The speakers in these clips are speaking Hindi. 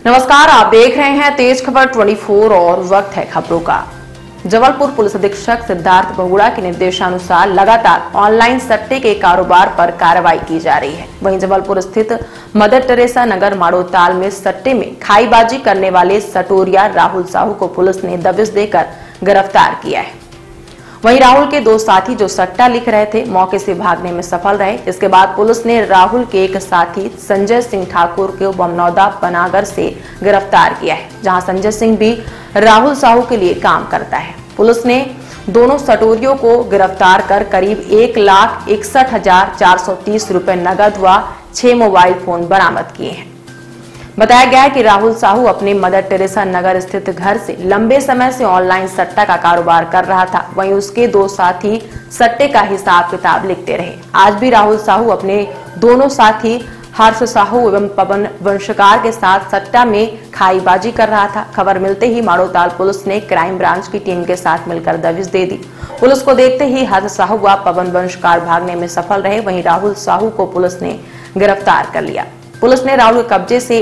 नमस्कार, आप देख रहे हैं तेज खबर 24 और वक्त है खबरों का। जबलपुर पुलिस अधीक्षक सिद्धार्थ बहुगुणा के निर्देशानुसार लगातार ऑनलाइन सट्टे के कारोबार पर कार्रवाई की जा रही है। वहीं जबलपुर स्थित मदर टेरेसा नगर माड़ोताल में सट्टे में खाईबाजी करने वाले सटोरिया राहुल साहू को पुलिस ने दबिश देकर गिरफ्तार किया है। वहीं राहुल के दो साथी जो सट्टा लिख रहे थे, मौके से भागने में सफल रहे। इसके बाद पुलिस ने राहुल के एक साथी संजय सिंह ठाकुर को बमनौदा पनागर से गिरफ्तार किया है, जहां संजय सिंह भी राहुल साहू के लिए काम करता है। पुलिस ने दोनों सटोरियों को गिरफ्तार कर करीब 1,61,430 रुपए नगद व 6 मोबाइल फोन बरामद किए हैं। बताया गया है कि राहुल साहू अपने मदर टेरेसा नगर स्थित घर से लंबे समय से ऑनलाइन सट्टा का कारोबार कर रहा था। वहीं उसके दो साथी सट्टे का हिसाब किताब लिखते रहे। आज भी राहुल साहू अपने दोनों साथी हर्ष साहू एवं पवन वंशकार के साथ सट्टा में खाईबाजी कर रहा था। खबर मिलते ही माड़ोताल पुलिस ने क्राइम ब्रांच की टीम के साथ मिलकर दबिश दे दी। पुलिस को देखते ही हर्ष साहू व पवन वंशकार भागने में सफल रहे। वहीं राहुल साहू को पुलिस ने गिरफ्तार कर लिया। पुलिस ने राहुल के कब्जे से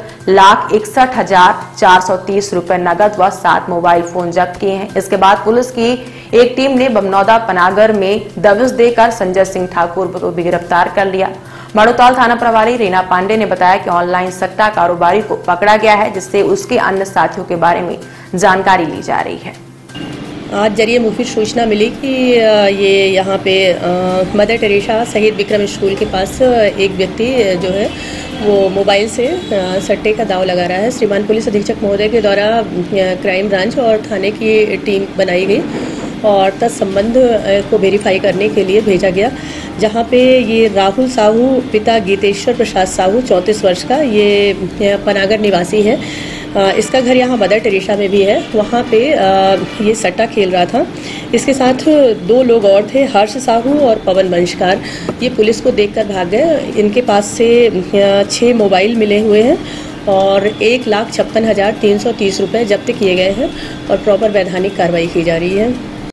1,61,430 रुपए नगद व 7 मोबाइल फोन जब्त किए हैं। इसके बाद पुलिस की एक टीम ने बमनौदा पनागर में दबिश देकर संजय सिंह ठाकुर को भी गिरफ्तार कर लिया। माड़ोताल थाना प्रभारी रीना पांडे ने बताया कि ऑनलाइन सट्टा कारोबारी को पकड़ा गया है, जिससे उसके अन्य साथियों के बारे में जानकारी ली जा रही है। आज जरिए मुफीद सूचना मिली कि ये यहाँ पे मदर टेरेसा शहीद विक्रम स्कूल के पास एक व्यक्ति जो है वो मोबाइल से सट्टे का दाव लगा रहा है। श्रीमान पुलिस अधीक्षक महोदय के द्वारा क्राइम ब्रांच और थाने की टीम बनाई गई और तत्संबंध को वेरीफाई करने के लिए भेजा गया, जहाँ पे ये राहुल साहू पिता गीतेश्वर प्रसाद साहू 34 वर्ष का, ये पनागर निवासी है। इसका घर यहाँ मदर टेरेसा में भी है। वहाँ पे ये सट्टा खेल रहा था। इसके साथ दो लोग और थे, हर्ष साहू और पवन वंशकार। ये पुलिस को देखकर भाग गए। इनके पास से 6 मोबाइल मिले हुए हैं और 1,56,330 रुपये जब्त किए गए हैं और प्रॉपर वैधानिक कार्रवाई की जा रही है।